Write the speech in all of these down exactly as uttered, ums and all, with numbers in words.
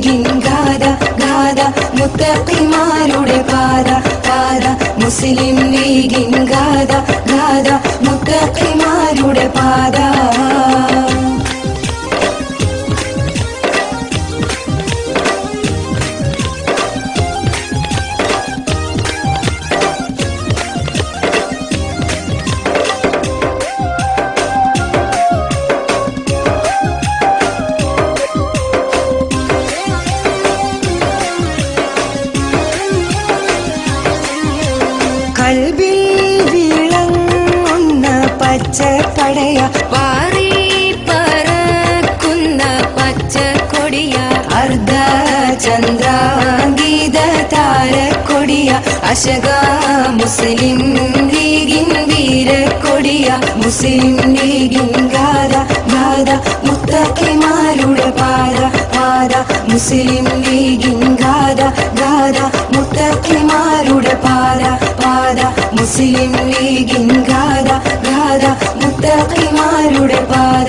ലീഗിൻ ഗാഥ ഗാഥ മുത്തഖിമാരുടെ പാത പാത മുസ്ലിം ലീഗിൻ ഗാഥ ഗാഥ മുത്തഖിമാരുടെ പാത കൽബിൽ വിളങ്ങുന്ന പച്ചപ്പടയ പാറി പറക്കുന്ന പച്ചക്കൊടിയ അർദ്ധ ചന്ദ്രാംഗീത താരക്കൊടിയ അശക മുസ്ലിം ലീഗിൻ വീരക്കൊടിയ മുസ്ലിം ലീഗിൻ ഗാഥ ഗാഥ മുത്തഖിമാരുടെ പാത പാത മുസ്ലിം ലീഗിൻ ഗാഥ ഗാഥ മുത്തഖിമാരുടെ പാത പാത മുസ്ലിം ലീഗിൻ ഗാഥ ഗാഥ മുത്തഖിമാരുടെ പാത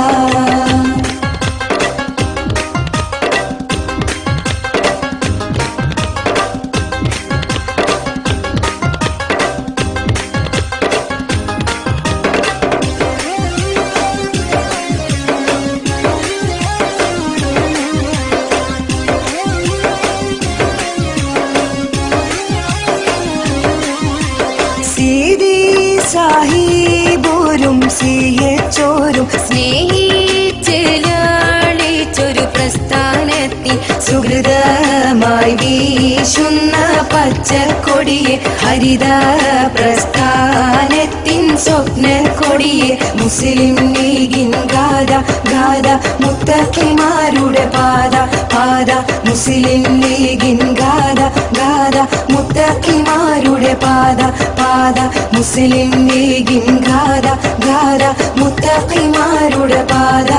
സാഹിബോരും സിയച്ചോരും സ്നേഹിച്ച് ലാളിച്ചൊരു പ്രസ്ഥാനത്തിൽ സുഹൃതമായി വീശുന്ന പച്ചക്കൊടിയെ ഹരിത പ്രസ്ഥാനത്തിൻ സ്വപ്നക്കൊടിയെ മുസ്ലിം ലീഗിൻ ഗാഥ ഗാഥ മുത്തഖിമാരുടെ പാത പാത മുസ്ലിം ലീഗിൻ ഗാഥ ഗാഥ മുത്തഖിമാരുടെ പാത പാത മുസ്ലിം ലീഗിൻ ഗാഥ ഗാഥ മുത്തഖിമാരുടെ പാത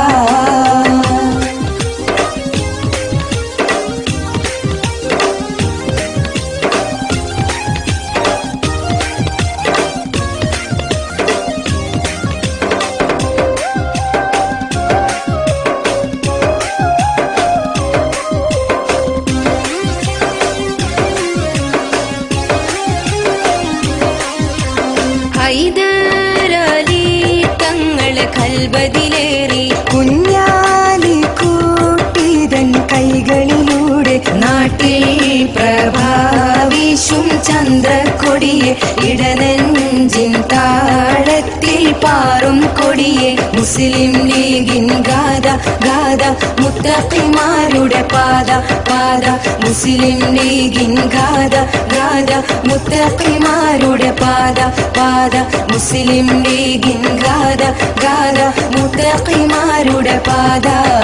ഹൈദരലി തങ്ങളെ കൽബതിലേറി കുഞ്ഞാലി കൂട്ടിതൻ കൈകളിലൂടെ നാട്ടിൽ പ്രഭാവിഷും ചന്ദ്രക്കൊടിയെ ഇടനെഞ്ചിൻ താഴത്തിൽ പാറും കൊടിയെ മുസ്ലിം ലീഗിൻ ഗാഥ ഗാഥ മുത്തഖിമാരുടെ പാത പാത മുസ്ലിം ലീഗിൻ ഗാഥ ഗാഥ മുത്തഖിമാരുടെ പാത പാത മുസ്ലിം ലീഗിൻ ഗാഥ ഗാഥ മുത്തഖിമാരുടെ പാത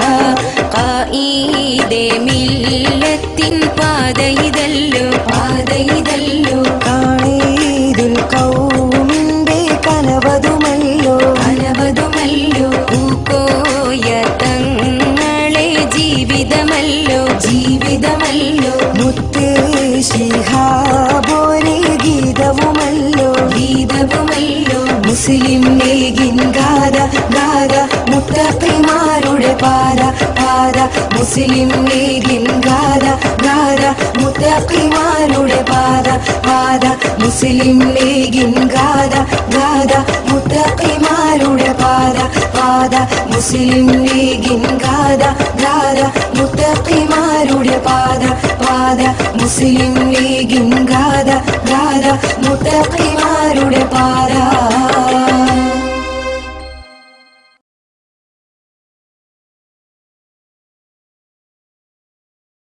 ഖായിദെ മില്ലത്തിൻ പാത ഇതല്ലോ പാത ഇതല്ലോ ഖായിദുൽ ഖൗമിന്റെ കനവതുമല്ലോ കനവതുമല്ലോ പൂക്കോയ തങ്ങളെ ജീവിതമല്ലോ ജീവിതമല്ലോ മുത്തേ ശിഹാബോരെ ഗീതവുമല്ലോ ഗീതവുമല്ലോ മുസ്ലിം ലീഗിൻ ഗാഥ ഗാഥ മുത്തഖിമാരുടെ പാത പാത മുസ്ലിം ലീഗിൻ ഗാഥ ഗാഥ മുത്തഖിമാരുടെ പാത പാത മുസ്ലിം ലീഗിൻ ഗാഥ ഗാഥ മുത്തഖിമാരുടെ പാത പാത മുസ്ലിം ലീഗിൻ ഗാഥ ഗാഥ മുത്തഖിമാരുടെ പാത പാത മുസ്ലിം ലീഗിൻ ഗാഥ ഗാഥ മുത്തഖിമാരുടെ പാത